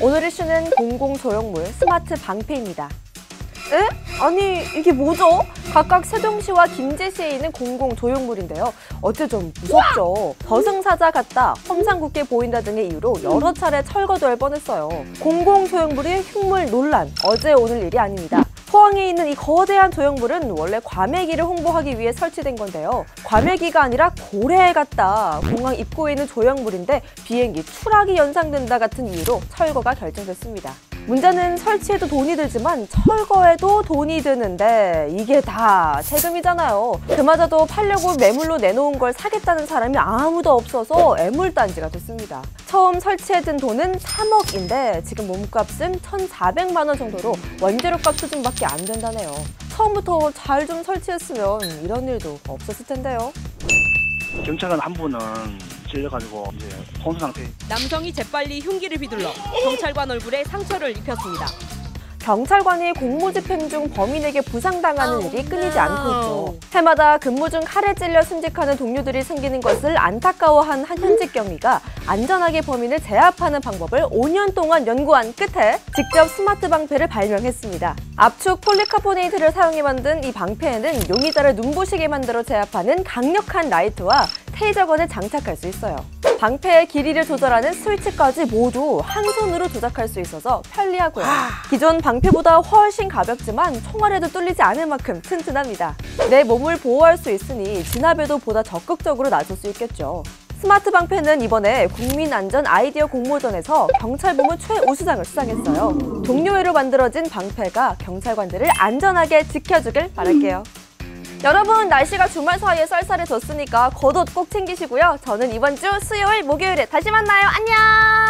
오늘 이슈는 공공조형물 스마트 방패입니다. 에? 아니 이게 뭐죠? 각각 세종시와 김제시에 있는 공공조형물인데요. 어째 좀 무섭죠? 저승사자 같다, 험상궂게 보인다 등의 이유로 여러 차례 철거될 뻔했어요. 공공조형물의 흉물 논란, 어제 오늘 일이 아닙니다. 포항에 있는 이 거대한 조형물은 원래 과메기를 홍보하기 위해 설치된 건데요. 과메기가 아니라 고래 같다, 공항 입구에 있는 조형물인데 비행기 추락이 연상된다 같은 이유로 철거가 결정됐습니다. 문제는 설치에도 돈이 들지만 철거에도 돈이 드는데 이게 다 세금이잖아요. 그마저도 팔려고 매물로 내놓은 걸 사겠다는 사람이 아무도 없어서 애물단지가 됐습니다. 처음 설치에 든 돈은 3억인데 지금 몸값은 1,400만 원 정도로 원재료값 수준밖에 안 된다네요. 처음부터 잘 좀 설치했으면 이런 일도 없었을 텐데요. 경찰관 한 분은 찔려가지고 이제 혼수 상태. 남성이 재빨리 흉기를 휘둘러 경찰관 얼굴에 상처를 입혔습니다. 경찰관이 공무집행 중 범인에게 부상당하는 일이 끊이지 않고 있죠. 해마다 근무 중 칼에 찔려 순직하는 동료들이 생기는 것을 안타까워한 한 현직 경위가 안전하게 범인을 제압하는 방법을 5년 동안 연구한 끝에 직접 스마트 방패를 발명했습니다. 압축 폴리카보네이트를 사용해 만든 이 방패에는 용의자를 눈부시게 만들어 제압하는 강력한 라이트와 테이저건을 장착할 수 있어요. 방패의 길이를 조절하는 스위치까지 모두 한 손으로 조작할 수 있어서 편리하고요. 기존 방패보다 훨씬 가볍지만 총알에도 뚫리지 않을 만큼 튼튼합니다. 내 몸을 보호할 수 있으니 진압에도 보다 적극적으로 나설 수 있겠죠. 스마트 방패는 이번에 국민안전 아이디어 공모전에서 경찰부문 최우수상을 수상했어요. 동료애로 만들어진 방패가 경찰관들을 안전하게 지켜주길 바랄게요. 여러분, 날씨가 주말 사이에 쌀쌀해졌으니까 겉옷 꼭 챙기시고요. 저는 이번 주 수요일, 목요일에 다시 만나요. 안녕!